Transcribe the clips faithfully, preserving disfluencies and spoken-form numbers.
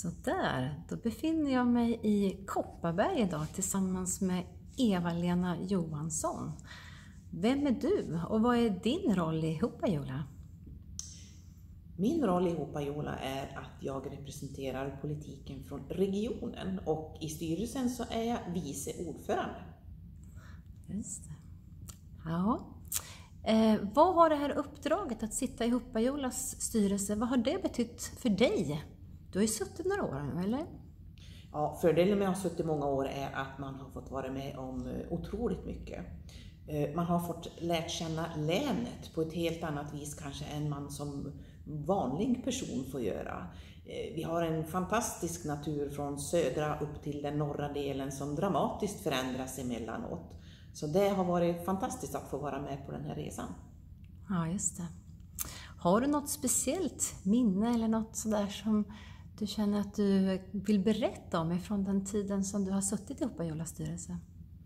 Så där, då befinner jag mig i Kopparberg idag tillsammans med Eva-Lena Johansson. Vem är du och vad är din roll i Hopajola? Min roll i Hopajola är att jag representerar politiken från regionen och i styrelsen så är jag vice ordförande. Just det. Ja. Eh, vad har det här uppdraget att sitta i Hopajolas styrelse, vad har det betytt för dig? Du har ju suttit några år nu, eller? Ja, fördelen med att ha suttit många år är att man har fått vara med om otroligt mycket. Man har fått lärt känna länet på ett helt annat vis kanske än man som vanlig person får göra. Vi har en fantastisk natur från södra upp till den norra delen som dramatiskt förändras emellanåt. Så det har varit fantastiskt att få vara med på den här resan. Ja, just det. Har du något speciellt minne eller något sådär som du känner att du vill berätta om ifrån den tiden som du har suttit i Hopajolas styrelse?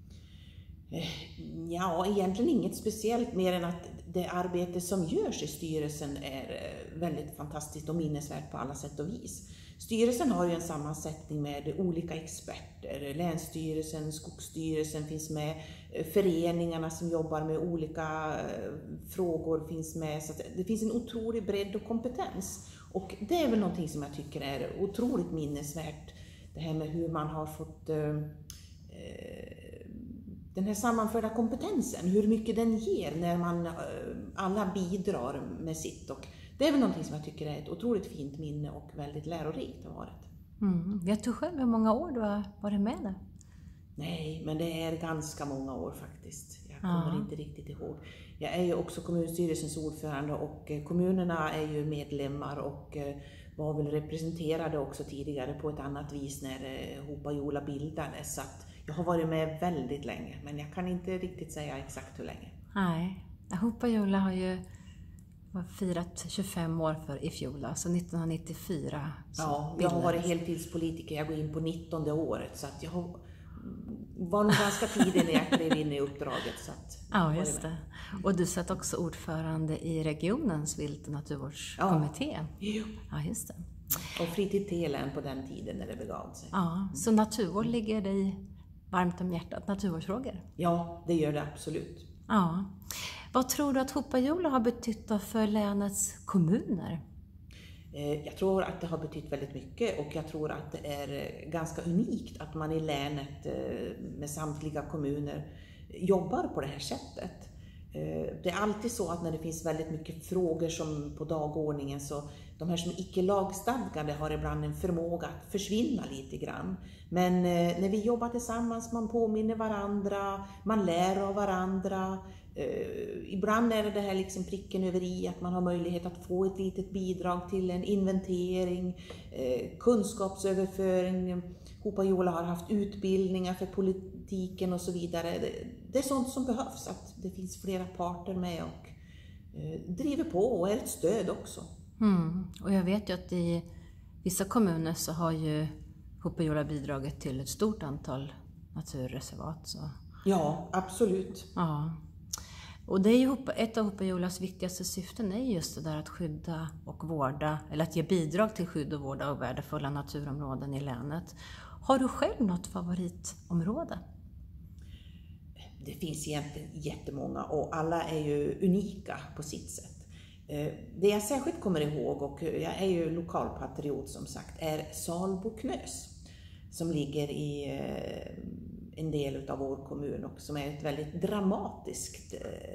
Ja, egentligen inget speciellt mer än att det arbete som görs i styrelsen är väldigt fantastiskt och minnesvärt på alla sätt och vis. Styrelsen har ju en sammansättning med olika experter. Länsstyrelsen, Skogsstyrelsen finns med, föreningarna som jobbar med olika frågor finns med. Så det finns en otrolig bredd och kompetens. Och det är väl någonting som jag tycker är otroligt minnesvärt. Det här med hur man har fått eh, den här sammanförda kompetensen, hur mycket den ger när man alla bidrar med sitt. Och det är väl någonting som jag tycker är ett otroligt fint minne och väldigt lärorikt har varit. Mm. Vet du själv hur många år du har varit med där? Nej, men det är ganska många år faktiskt. Jag kommer ja. inte riktigt ihåg. Jag är ju också kommunstyrelsens ordförande och kommunerna är ju medlemmar och var väl representerade också tidigare på ett annat vis när Hopajola bildades. Så att jag har varit med väldigt länge, men jag kan inte riktigt säga exakt hur länge. Nej, Hopajola har ju firat tjugofem år för i fjol, alltså nittonhundranittiofyra. Ja, jag har varit heltidspolitiker, jag går in på nittonde året, så att jag har, var nog ganska tidig när jag klev in i uppdraget. Så att ja, just det. Och du satt också ordförande i regionens vilt- och naturvårdskommitté. Ja. Ja, just det. Och fritid till län på den tiden när det begav sig. Ja, så naturvård ligger dig varmt om hjärtat, naturvårdsfrågor? Ja, det gör det absolut. Ja. Vad tror du att Hopajola har betytt för länets kommuner? Jag tror att det har betytt väldigt mycket och jag tror att det är ganska unikt att man i länet med samtliga kommuner jobbar på det här sättet. Det är alltid så att när det finns väldigt mycket frågor som på dagordningen så de här som är icke lagstadgade har ibland en förmåga att försvinna lite grann. Men när vi jobbar tillsammans, man påminner varandra, man lär av varandra. Ibland är det det här liksom pricken över i att man har möjlighet att få ett litet bidrag till en inventering, kunskapsöverföring. Hopajola har haft utbildningar för politiken och så vidare. Det är sånt som behövs, att det finns flera parter med och driver på och är ett stöd också. Mm. Och jag vet ju att i vissa kommuner så har ju Hopajola bidragit till ett stort antal naturreservat. Så. Ja, absolut. Ja. Och det är ju ett av Hopajolas viktigaste syften är just det där att skydda och vårda, eller att ge bidrag till skydd och vårda av värdefulla naturområden i länet. Har du själv något favoritområde? Det finns egentligen jättemånga och alla är ju unika på sitt sätt. Det jag särskilt kommer ihåg, och jag är ju lokalpatriot som sagt, är Salboknös som ligger i en del av vår kommun och som är ett väldigt dramatiskt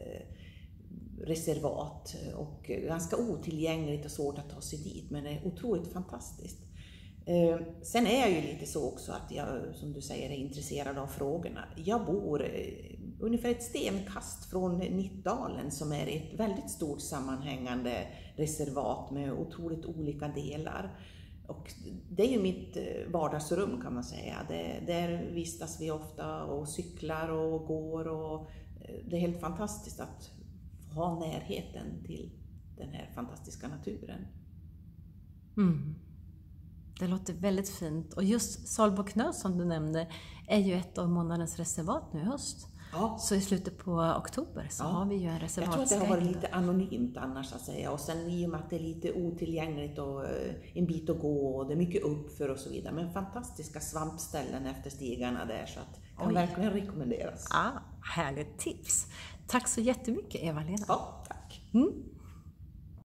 reservat och ganska otillgängligt och svårt att ta sig dit, men det är otroligt fantastiskt. Sen är jag ju lite så också att jag, som du säger, är intresserad av frågorna. Jag bor ungefär ett stenkast från Nittdalen som är ett väldigt stort sammanhängande reservat med otroligt olika delar. Och det är ju mitt vardagsrum kan man säga. Det, där vistas vi ofta och cyklar och går och det är helt fantastiskt att ha närheten till den här fantastiska naturen. Mm. Det låter väldigt fint. Och just Salboknös som du nämnde är ju ett av månadens reservat nu i höst. Ja. Så i slutet på oktober så Ja. har vi ju en Jag tror reservatsguide. att det har varit lite anonymt annars så att säga. Och sen i och med att det är lite otillgängligt och eh, en bit att gå och det är mycket uppför och så vidare. Men fantastiska svampställen efter stigarna där så att kan Oj. verkligen rekommenderas. Ah, härligt tips. Tack så jättemycket Eva-Lena. Ja, tack. Mm.